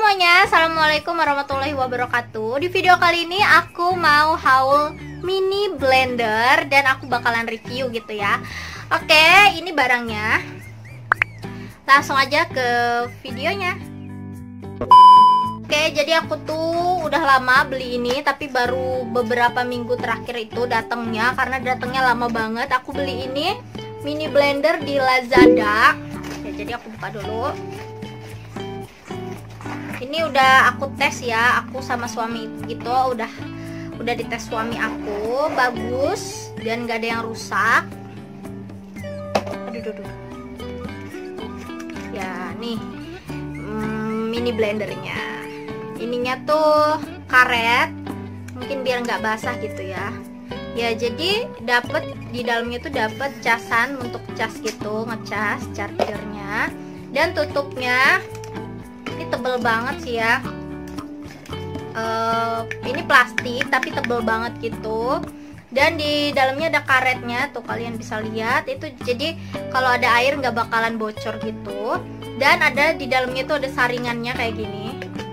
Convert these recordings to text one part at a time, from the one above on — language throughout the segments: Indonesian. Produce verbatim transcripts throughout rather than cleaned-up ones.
semuanya, assalamualaikum warahmatullahi wabarakatuh. Di video kali ini aku mau haul mini blender dan aku bakalan review gitu ya. Oke, ini barangnya. Langsung aja ke videonya. Oke, jadi aku tuh udah lama beli ini, tapi baru beberapa minggu terakhir itu datangnya, karena datangnya lama banget. Aku beli ini mini blender di Lazada. Ya, jadi aku buka dulu. Ini udah aku tes ya, aku sama suami gitu, udah udah dites suami aku, bagus dan gak ada yang rusak. Aduh, aduh, aduh. Ya nih, hmm, mini blendernya. Ininya tuh karet, mungkin biar nggak basah gitu ya. Ya jadi dapet di dalamnya tuh dapet casan untuk cas gitu, ngecas chargernya dan tutupnya. Ini tebel banget sih ya. Uh, ini plastik tapi tebel banget gitu. Dan di dalamnya ada karetnya tuh, kalian bisa lihat itu. Jadi kalau ada air nggak bakalan bocor gitu. Dan ada di dalamnya tuh ada saringannya kayak gini.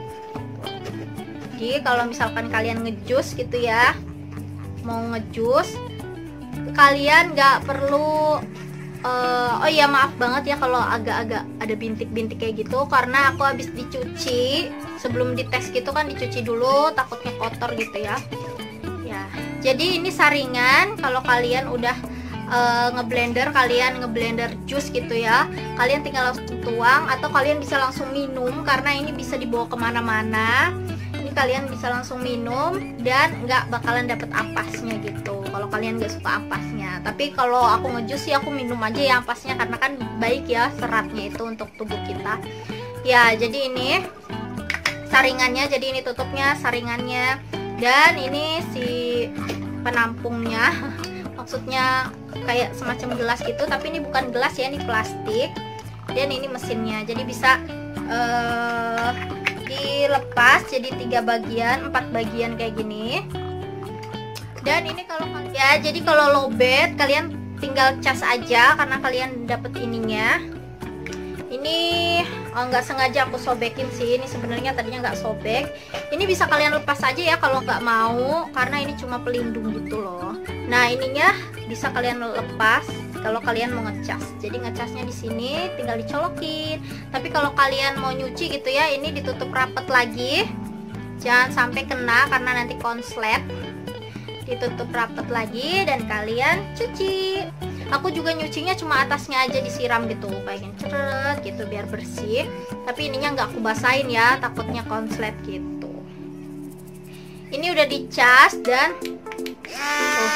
Jadi kalau misalkan kalian ngejus gitu ya, mau ngejus, kalian nggak perlu. Uh, oh iya maaf banget ya kalau agak-agak ada bintik-bintik kayak gitu, karena aku habis dicuci sebelum dites gitu kan, dicuci dulu takutnya kotor gitu ya. Ya jadi ini saringan kalau kalian udah uh, ngeblender, kalian ngeblender jus gitu ya, kalian tinggal langsung tuang atau kalian bisa langsung minum karena ini bisa dibawa kemana-mana. Kalian bisa langsung minum dan nggak bakalan dapet ampasnya gitu kalau kalian nggak suka ampasnya. Tapi kalau aku ngejus sih aku minum aja ya ampasnya, karena kan baik ya seratnya itu untuk tubuh kita ya. Jadi ini saringannya, jadi ini tutupnya saringannya, dan ini si penampungnya maksudnya kayak semacam gelas gitu, tapi ini bukan gelas ya, ini plastik. Dan ini mesinnya, jadi bisa uh, dilepas jadi tiga bagian, empat bagian kayak gini. Dan ini kalau ya, jadi kalau lowbat kalian tinggal cas aja karena kalian dapet ininya. Ini oh, nggak sengaja aku sobekin sih, ini sebenarnya tadinya nggak sobek. Ini bisa kalian lepas aja ya kalau nggak mau, karena ini cuma pelindung gitu loh. Nah ininya bisa kalian lepas kalau kalian mau ngecas. Jadi ngecasnya di sini tinggal dicolokin. Tapi kalau kalian mau nyuci gitu ya, ini ditutup rapet lagi. Jangan sampai kena karena nanti konslet. Ditutup rapet lagi dan kalian cuci. Aku juga nyucinya cuma atasnya aja disiram gitu, kayak ceret gitu biar bersih. Tapi ininya nggak aku basahin ya, takutnya konslet gitu. Ini udah dicas dan oh,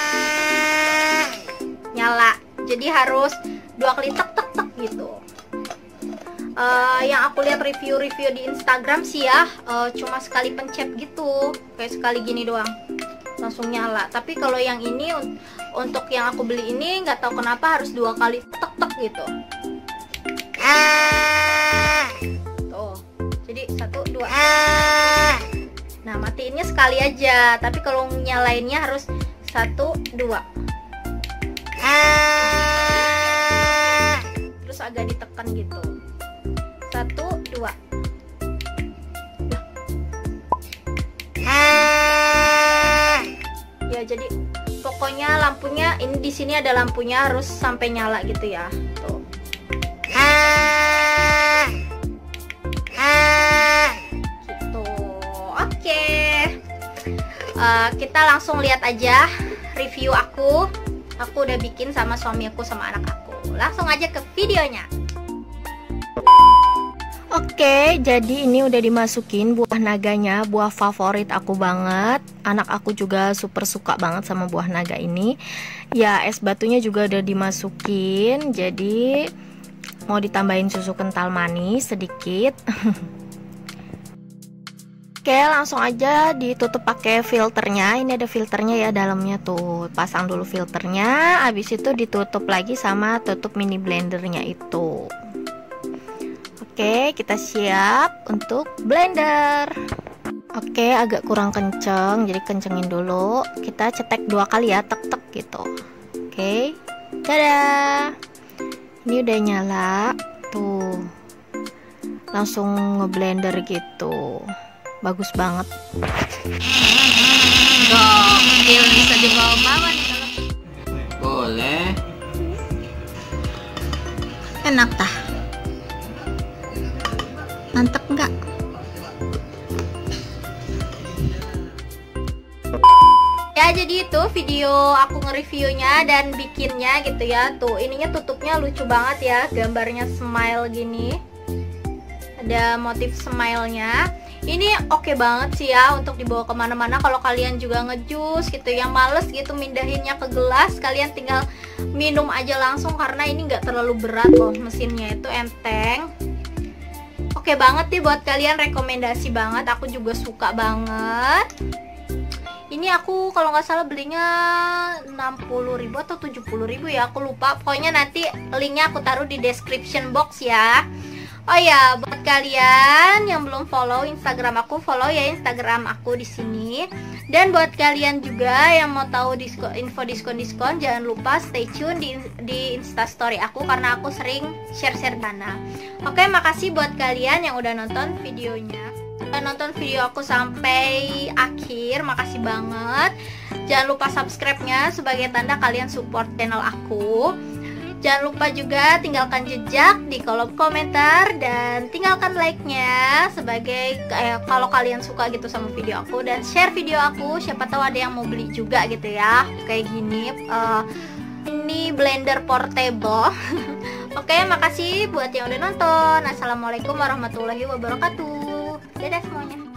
nyala. Jadi harus dua kali tek tek tek gitu. Uh, yang aku lihat review-review di Instagram sih ya, uh, cuma sekali pencet gitu, kayak sekali gini doang, langsung nyala. Tapi kalau yang ini untuk yang aku beli ini nggak tahu kenapa harus dua kali tek tek gitu. Tuh, jadi satu dua. Nah matiinnya sekali aja, tapi kalau nyalainnya harus satu dua. Terus agak ditekan gitu, satu dua. Ya jadi pokoknya lampunya ini, di sini ada lampunya harus sampai nyala gitu ya. Tuh. Gitu. Oke. Uh, kita langsung lihat aja review aku. Aku udah bikin sama suami aku sama anak aku. Langsung aja ke videonya. Oke, jadi ini udah dimasukin buah naganya, buah favorit aku banget. Anak aku juga super suka banget sama buah naga ini. Ya, es batunya juga udah dimasukin. Jadi mau ditambahin susu kental manis sedikit. Oke, langsung aja ditutup pakai filternya. Ini ada filternya ya dalamnya tuh. Pasang dulu filternya, habis itu ditutup lagi sama tutup mini blendernya itu. Oke, kita siap untuk blender. Oke, agak kurang kenceng, jadi kencengin dulu. Kita cetek dua kali ya, tek-tek gitu. Oke, dadah. Ini udah nyala tuh. langsung ngeblender gitu. Bagus banget. Gokil, bisa dibawa-bawa nih kalau. Boleh. Enak tah? Mantep nggak? Ya, jadi itu video aku nge-reviewnya dan bikinnya gitu ya. Tuh, ininya tutupnya lucu banget ya, gambarnya smile gini. Ada motif smile-nya. Ini oke banget sih ya untuk dibawa kemana-mana. Kalau kalian juga ngejus gitu, yang males gitu mindahinnya ke gelas, kalian tinggal minum aja langsung karena ini nggak terlalu berat loh, mesinnya itu enteng. Oke banget nih buat kalian, rekomendasi banget. Aku juga suka banget. Ini aku kalau nggak salah belinya enam puluh ribu atau tujuh puluh ribu ya, aku lupa. Pokoknya nanti linknya aku taruh di description box ya. Oh ya, buat kalian yang belum follow Instagram aku, follow ya Instagram aku di sini. Dan buat kalian juga yang mau tahu diskon, info diskon-diskon, jangan lupa stay tune di, di Instastory aku karena aku sering share-share dana. Oke, makasih buat kalian yang udah nonton videonya. Udah nonton video aku sampai akhir, makasih banget. Jangan lupa subscribe-nya sebagai tanda kalian support channel aku. Jangan lupa juga tinggalkan jejak di kolom komentar dan tinggalkan like-nya sebagai eh, kalau kalian suka gitu sama video aku, dan share video aku, siapa tahu ada yang mau beli juga gitu ya. Kayak gini, uh, ini blender portable. Oke, makasih buat yang udah nonton. Assalamualaikum warahmatullahi wabarakatuh. Dadah semuanya.